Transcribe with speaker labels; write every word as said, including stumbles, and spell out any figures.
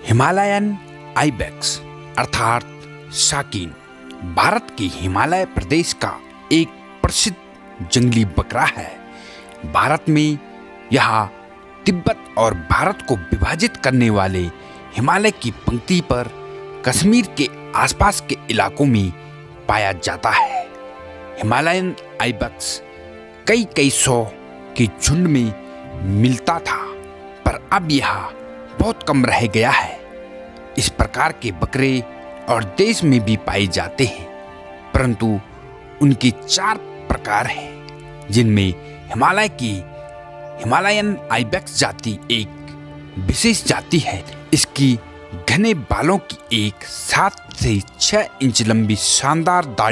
Speaker 1: Himalayan ibex अर्थात शाकीन भारत के हिमालय प्रदेश का एक प्रसिद्ध जंगली बकरा है। भारत में यह तिब्बत और भारत को विभाजित करने वाले हिमालय की पंक्ति पर कश्मीर के आसपास के इलाकों में पाया जाता है। हिमालयन आइबेक्स कई कई सौ के झुंड में मिलता था, पर अब यह बहुत कम रह गया है। इस प्रकार के बकरे और देश में भी पाए जाते हैं, परंतु उनके चार प्रकार हैं, जिनमें हिमालय की हिमालयन आइबेक्स जाति एक विशेष जाति है। इसकी घने बालों की एक सात से छह इंच लंबी शानदार दाढ़ी